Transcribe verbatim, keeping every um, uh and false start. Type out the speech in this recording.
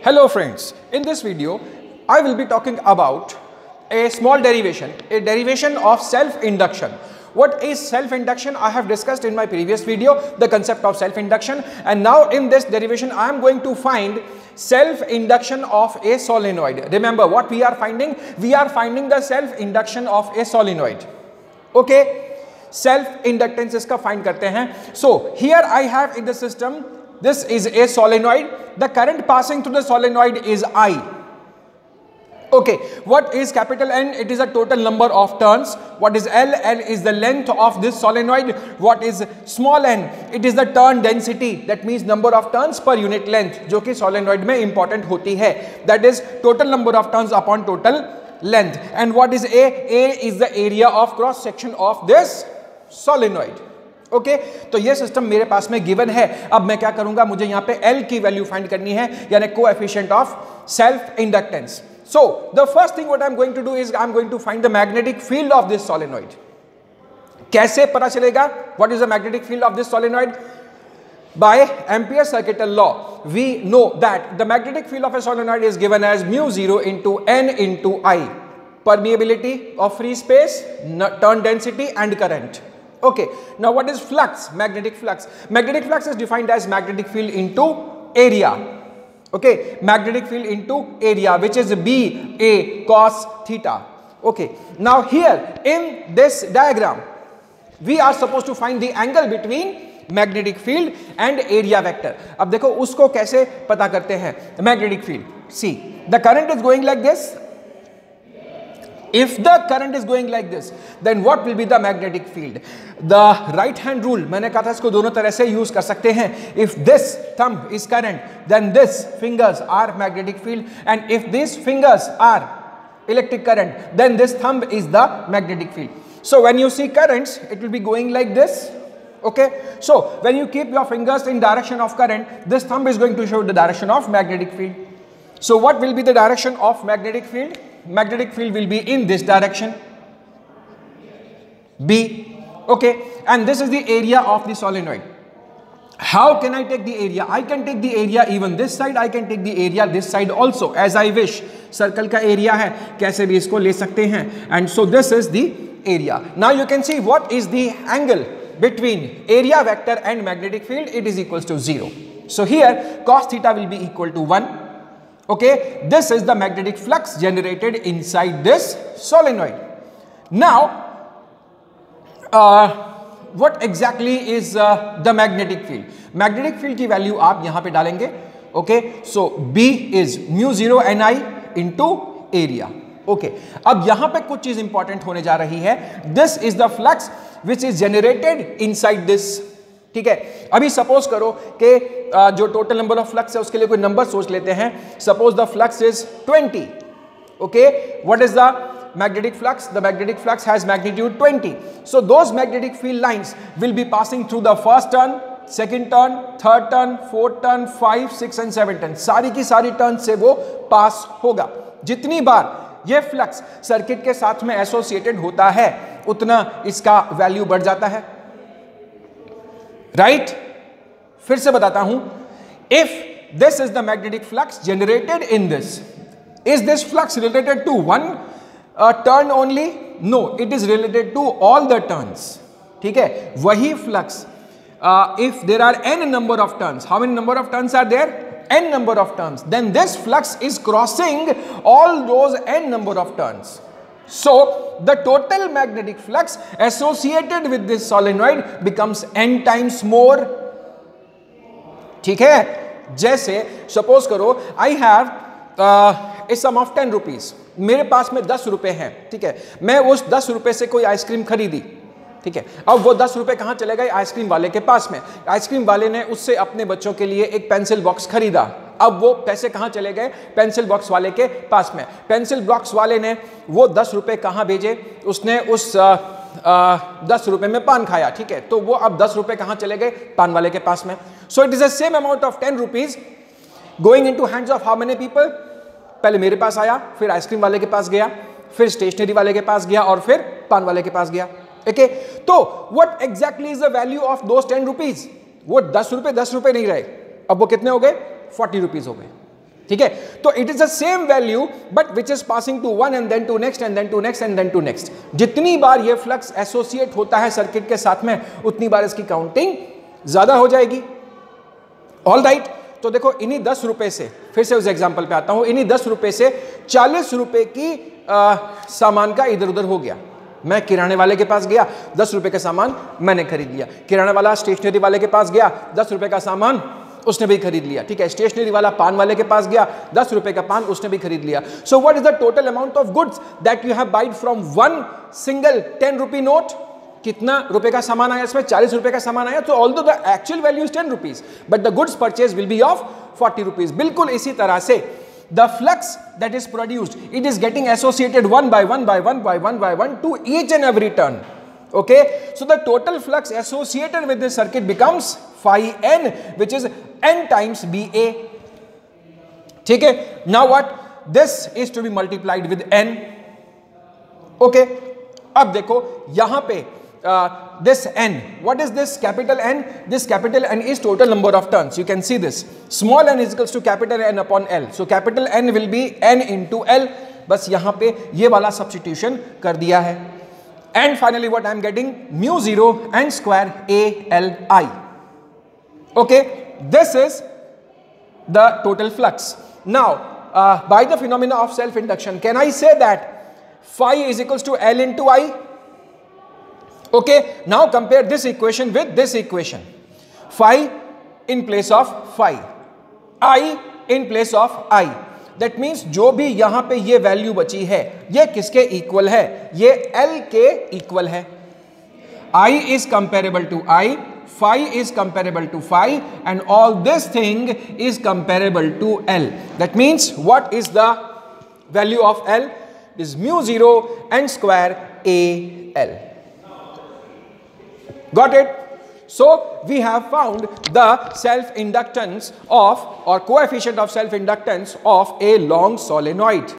Hello friends, in this video I will be talking about a small derivation, a derivation of self-induction. What is self-induction? I have discussed in my previous video the concept of self-induction, and now in this derivation I am going to find self-induction of a solenoid. Remember what we are finding? We are finding the self-induction of a solenoid. Okay, self-inductance इसका find करते हैं. So here I have in the system, this is a solenoid. The current passing through the solenoid is I. Okay, what is capital N? It is a total number of turns. What is L? L is the length of this solenoid. What is small n? It is the turn density. That means number of turns per unit length, जो कि solenoid में important होती है. That is total number of turns upon total length. And what is A? A is the area of cross section of this solenoid. Okay okay, तो ये system मेरे पास में गिवन है. अब मैं क्या करूंगा, मुझे यहाँ पे L की वैल्यू फाइंड करनी है, यानी coefficient of self inductance. So the first thing what I am going to do is I am going to find the magnetic field of this solenoid. कैसे पता चलेगा what is the magnetic field of this solenoid? By Ampere's circuital law, we know that the magnetic field of a solenoid is given as mu zero into n into I. Permeability of free space, turn density and current. Okay, now what is flux? Magnetic flux. Magnetic flux is defined as magnetic field into area. Okay, magnetic field into area, which is B A cos theta. Okay, now here in this diagram, we are supposed to find the angle between magnetic field and area vector. अब देखो उसको कैसे पता करते हैं. Magnetic field. See, the current is going like this. If the current is going like this, then what will be the magnetic field? The right hand rule, मैंने कहा था इसको दोनों तरह से यूज कर सकते हैं. If this thumb is current, then this fingers are magnetic field, and if these fingers are electric current, then this thumb is the magnetic field. So when you see currents, it will be going like this. Okay, so when you keep your fingers in direction of current, this thumb is going to show the direction of magnetic field. So what will be the direction of magnetic field? Magnetic field will be in this direction, B. Okay, and this is the area of the solenoid. How can I take the area? I can take the area even this side, I can take the area this side also as I wish. Circle का area है, कैसे भी इसको ले सकते हैं. And so this is the area. Now you can see what is the angle between area vector and magnetic field. It is equals to zero. So here cos theta will be equal to one. Okay, this is the magnetic flux generated inside this solenoid. Now, uh, what exactly is uh, the magnetic field? Magnetic field की value आप यहां पे डालेंगे. Okay, so B is mu zero N I into area. Okay, अब यहां पे कुछ चीज इंपॉर्टेंट होने जा रही है. This is the flux which is generated inside this. ठीक है, अभी सपोज करो कि जो टोटल नंबर ऑफ फ्लक्स है उसके लिए कोई नंबर सोच लेते हैं. Suppose the flux is twenty. Okay, what is the magnetic flux? The magnetic flux has magnitude twenty. So those magnetic field lines will be passing through the first turn, second turn, third turn, fourth turn, five, six and seven turn. सारी की सारी turn से वो पास होगा. जितनी बार ये flux circuit के साथ में एसोसिएटेड होता है उतना इसका वैल्यू बढ़ जाता है. Right right? फिर से बताता हूं. If this is the magnetic flux generated in this, is this flux related to one turn only? No, it is related to all the turns. ठीक है, वही flux if there are N number of turns, how many number of turns are there? n number of turns, then this flux is crossing all those n number of turns. So the total magnetic flux associated with this solenoid becomes n times more. ठीक है, जैसे suppose करो I have a sum of ten rupees. मेरे पास में दस रुपए हैं. ठीक है, मैं उस दस रुपए से कोई आइसक्रीम खरीदी. ठीक है, अब वो दस रुपए कहां चले गए? आइसक्रीम वाले के पास में. आइसक्रीम वाले ने उससे अपने बच्चों के लिए एक पेंसिल बॉक्स खरीदा. अब वो पैसे कहां चले गए? पेंसिल बॉक्स वाले के पास में. पेंसिल बॉक्स वाले ने वो दस रुपए कहां भेजे? उसने उस आ, आ, दस रुपए में पान खाया. ठीक है, तो वो अब दस रुपए कहां चले गए? पान वाले के पास में. So it is the same amount of ten rupees going into hands of how many people? पहले मेरे पास आया, फिर आइसक्रीम वाले के पास गया, फिर स्टेशनरी वाले के पास गया और फिर पान वाले के पास गया. ओके, तो what exactly is the value of those ten rupees? वो दस रुपए दस रुपए नहीं रहे, अब वो कितने हो गए? फोर्टी रुपीज हो गए. ठीक है, तो it is the same value but which is passing to one and then to next and then to next and then to next. जितनी बार ये फ्लक्स एसोसिएट होता है सर्किट के साथ में उतनी बार इसकी काउंटिंग ज्यादा हो जाएगी। ऑल राइट, तो देखो इन्हीं दस रुपए से, फिर से उस एग्जांपल पे आता हूं, इन्हीं दस रुपए से चालीस रुपए की आ, सामान का इधर उधर हो गया। मैं किराने वाले के पास गया, दस रुपए का सामान मैंने खरीद लिया। किराने वाला स्टेशनरी वाले के पास गया, दस रुपए का सामान उसने भी खरीद लिया। ठीक है, स्टेशनरी वाला पान वाले के पास गया, दस रुपए का पान उसने भी खरीद लिया। So what is the total amount of goods that you have buyed from one single ten rupee note? कितना रुपए का सामान आया इसमें? चालीस रुपए का सामान आया। तो although the actual value is ten rupees but the goods purchase will be of forty rupees. बिल्कुल इसी तरह से the flux that is produced, it is getting associated one by one by one by one by one to each and every turn. Okay, so the total flux associated with this circuit becomes phi n, which is n times B A. ठीक है, now what? This is to be multiplied with n. Okay, अब देखो यहां पे uh, this n, what is this capital N? This capital N is total number of turns. You can see this. Small n is equals to capital N upon L. So capital N will be n into L. बस यहां पे ये वाला substitution कर दिया है. And finally what I am getting? Mu zero n square A L I. Okay, this is the total flux. Now uh, by the phenomena of self-induction, can I say that phi is equals to L into I? Okay, now compare this equation with this equation. Phi in place of phi, I in place of I. That means जो भी यहां पे ये value बची है ये किसके equal है? ये L के इक्वल है. I is comparable to I, phi is comparable to phi, and all this thing is comparable to L. That means what is the value of L? Is mu zero n square A L. Got it? So we have found the self-inductance of or coefficient of self-inductance of a long solenoid.